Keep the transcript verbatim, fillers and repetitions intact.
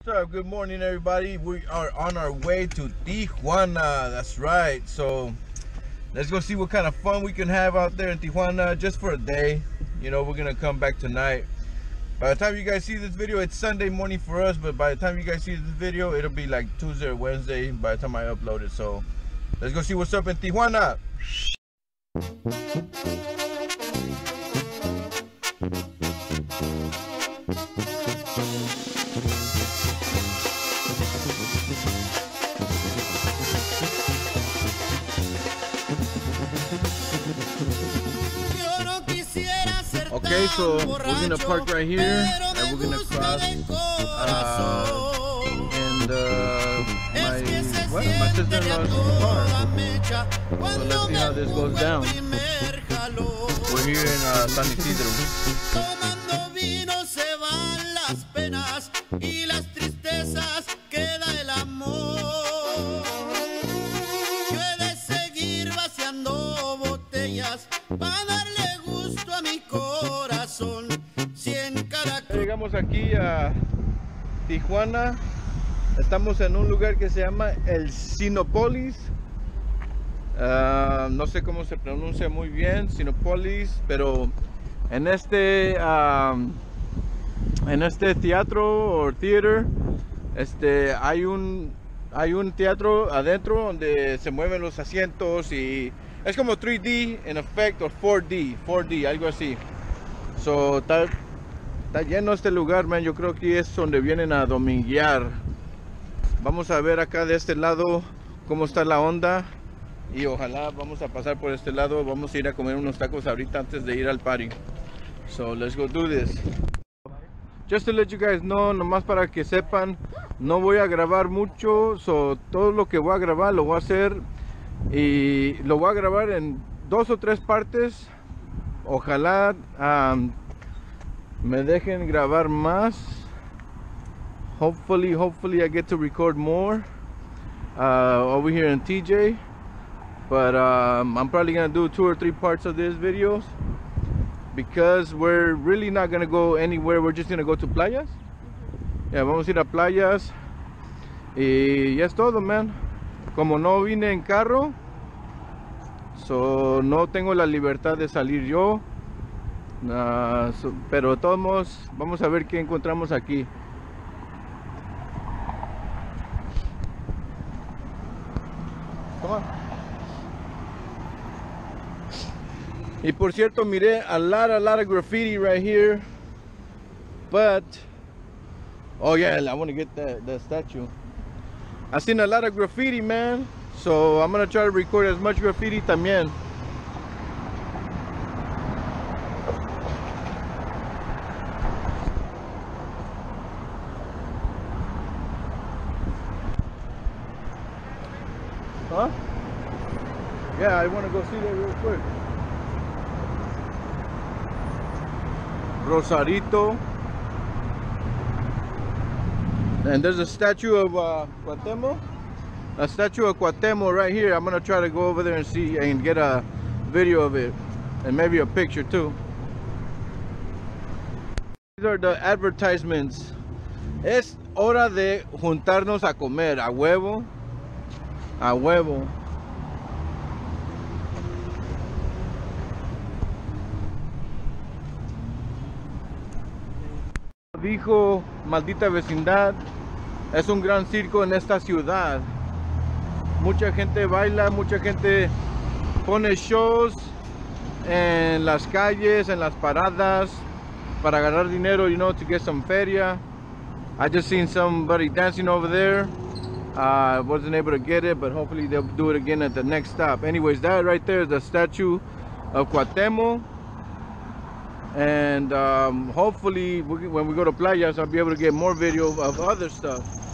What's up? Good morning, everybody. We are on our way to Tijuana. That's right. So let's go see what kind of fun we can have out there in Tijuana just for a day. You know, we're gonna come back tonight. By the time you guys see this video, it's Sunday morning for us, but by the time you guys see this video, it'll be like Tuesday or Wednesday by the time I upload it. So let's go see what's up in Tijuana. Okay, so we're gonna park right here and we're gonna cross uh, and uh, my what? My sister-in-law's car. So let's see how this goes down. We're here in uh, San Isidro. Llegamos aquí a Tijuana. Estamos en un lugar que se llama el Cinépolis. Uh, no sé cómo se pronuncia muy bien, Cinépolis, pero en este um, en este teatro o theater, este hay un hay un teatro adentro donde se mueven los asientos y es como tres D en efecto, o cuatro D, cuatro D, algo así. So, está, está lleno este lugar, man. Yo creo que es donde vienen a dominguear. Vamos a ver acá de este lado cómo está la onda. Y ojalá vamos a pasar por este lado. Vamos a ir a comer unos tacos ahorita antes de ir al party. So, let's go do this. Just to let you guys know, nomás para que sepan, no voy a grabar mucho. So, todo lo que voy a grabar lo voy a hacer y lo voy a grabar en dos o tres partes. Ojalá um, me dejen grabar más. Hopefully, hopefully I get to record more uh, over here in T J. But um, I'm probably gonna do two or three parts of this videos because we're really not gonna go anywhere. We're just gonna go to playas. Yeah, vamos a ir a playas y ya es todo, man. Como no vine en carro, so no tengo la libertad de salir yo, uh, so, pero de todos modos vamos a ver qué encontramos aquí. Come on. Y por cierto, miré a lot, a lot of graffiti right here, but oh yeah, I want to get the, the statue. I've seen a lot of graffiti, man. So I'm gonna try to record as much graffiti también. Huh? Yeah, I want to go see that real quick. Rosarito. And there's a statue of uh, Cuauhtémoc. A statue of Cuauhtémoc right here. I'm gonna try to go over there and see and get a video of it and maybe a picture too. These are the advertisements. Es hora de juntarnos a comer. A huevo. A huevo. Dijo Maldita Vecindad. Es un gran circo en esta ciudad. Mucha gente baila, mucha gente pone shows en las calles, en las paradas para ganar dinero, you know, to get some feria. I just seen somebody dancing over there. I uh, wasn't able to get it, but hopefully they'll do it again at the next stop. Anyways, that right there is the statue of Cuauhtémoc. And um, hopefully we, when we go to playas, I'll be able to get more video of other stuff.